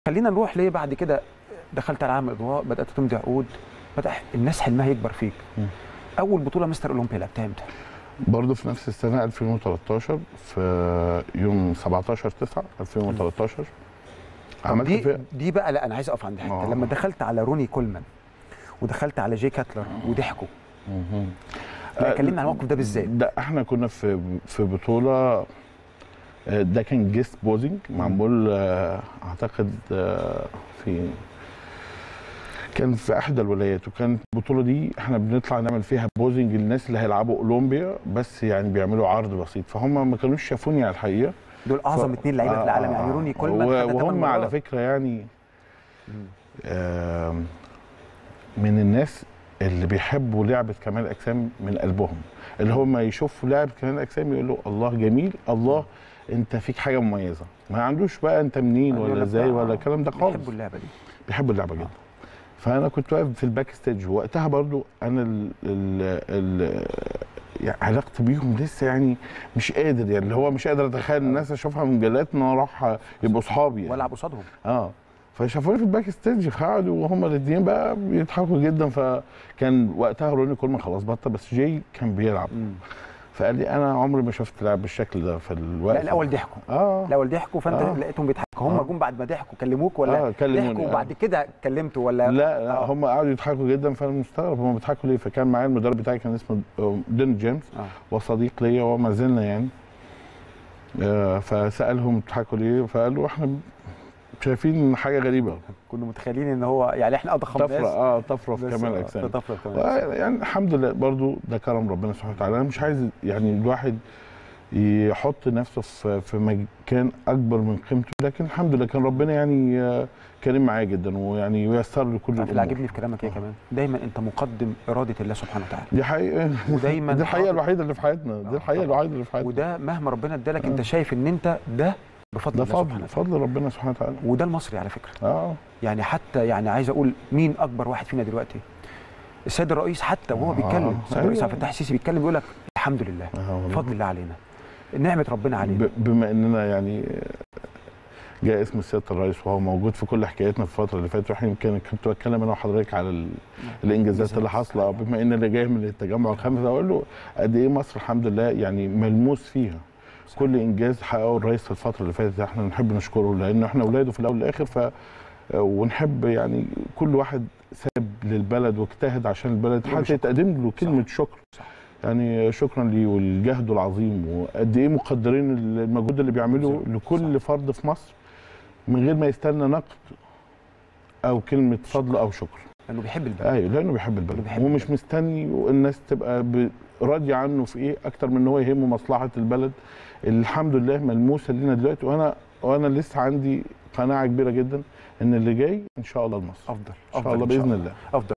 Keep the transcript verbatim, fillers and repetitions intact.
خلينا نروح ليه بعد كده دخلت على عالم الاضواء، بدات تمضي عقود، بدا الناس حلمها يكبر فيك. م. اول بطوله مستر اولمبيا لعبتها امتى؟ برضه في نفس السنه ألفين وتلتاشر في يوم سبعتاشر تسعة ألفين وتلتاشر. عملت دي فيها دي بقى. لا انا عايز اقف عند حته. لما دخلت على روني كولمان ودخلت على جاي كاتلر وضحكوا. لا كلمنا عن الموقف ده بالذات. ده احنا كنا في في بطوله، ده كان جيست بوزنج معمول اعتقد في كان في احدى الولايات، وكانت البطوله دي احنا بنطلع نعمل فيها بوزنج للناس اللي هيلعبوا اولمبيا، بس يعني بيعملوا عرض بسيط، فهم ما كانوش شافوني على الحقيقه. دول اعظم ف... اثنين لعيبه آه في العالم، يعني روني كولمان وهم على فكره يعني آه من الناس اللي بيحبوا لعبه كمال الاجسام من قلبهم، اللي هم يشوفوا لعبه كمال الاجسام يقولوا الله جميل، الله انت فيك حاجه مميزه، ما عندوش بقى انت منين ولا ازاي ولا الكلام ده خالص. بيحبوا اللعبه دي، بيحبوا اللعبه جدا. فانا كنت واقف في الباك ستيج وقتها برضو انا ال ال ال يعني علاقتي بيهم لسه يعني مش قادر، يعني اللي هو مش قادر اتخيل الناس اشوفها من مجلات ان انا اروح يبقوا اصحابي يعني. والعب قصادهم. اه فشافوني في الباك ستيج فقعدوا وهم الاثنين بقى بيضحكوا جدا، فكان وقتها روني كولمان خلاص بطل، بس جاي كان بيلعب. مم. فقال لي انا عمري ما شفت لاعب بالشكل ده في الوقت. لا الاول ضحكوا. اه الاول ضحكوا فانت آه. لقيتهم بيضحكوا. هم آه. جم بعد ما ضحكوا كلموك ولا آه ضحكوا وبعد كده كلمته ولا؟ لا, لا آه. هم قعدوا يضحكوا جدا، فانا مستغرب هم بيضحكوا ليه. فكان معايا المدرب بتاعي كان اسمه دين جيمس آه. وصديق ليا وما زلنا يعني. آه فسالهم بتضحكوا ليه، فقالوا احنا شايفين حاجه غريبه. كنا متخيلين ان هو يعني احنا اضخم ناس. طفره اه طفره في كمال الاجسام. طفره في كمال الاجسام. يعني الحمد لله برضو ده كرم ربنا سبحانه وتعالى. انا مش عايز يعني الواحد يحط نفسه في في مكان اكبر من قيمته، لكن الحمد لله كان ربنا يعني كريم معايا جدا ويعني ويسر لي كل الامور. اللي عاجبني في كلامك ايه كمان؟ دايما انت مقدم اراده الله سبحانه وتعالى. دي حقيقه. ودايما دي الحقيقه الوحيده اللي في حياتنا، دي الحقيقه الوحيده اللي في حياتنا. وده مهما ربنا ادالك انت شايف ان انت ده بفضل ده الله فضل سبحانه وتعالى. فضل ربنا سبحانه وتعالى. وده المصري على فكره. اه يعني حتى يعني عايز اقول مين اكبر واحد فينا دلوقتي؟ السيد الرئيس حتى وهو بيتكلم، آه. السيد الرئيس عبد الفتاح السيسي بيتكلم بيقول لك الحمد لله آه. فضل الله علينا، نعمه ربنا علينا. بما اننا يعني جاء اسم سياده الرئيس وهو موجود في كل حكايتنا في الفتره اللي فاتت، واحنا يمكن كنت بتكلم انا وحضرتك على الانجازات اللي حاصله، بما ان اللي جاي من التجمع الخامس اقول له قد ايه مصر الحمد لله يعني ملموس فيها. صحيح. كل انجاز حققه الرئيس في الفتره اللي فاتت احنا نحب نشكره، لان احنا اولاده في الاول والاخر، ف ونحب يعني كل واحد ساب للبلد واجتهد عشان البلد حتى يتقدم له كلمه شكر. صح. يعني شكرا ليه والجهد العظيم، وقد ايه مقدرين المجهود اللي بيعمله لكل فرد في مصر من غير ما يستنى نقد او كلمه فضل او شكر، لانه بيحب البلد. ايوه لانه بيحب البلد ومش مستني الناس تبقى راضيه عنه في ايه اكتر من ان هو يهمه مصلحه البلد. الحمد لله ملموسه لينا دلوقتي، وانا وانا لسه عندي قناعه كبيره جدا ان اللي جاي ان شاء الله لمصر افضل ان شاء الله باذن الله افضل.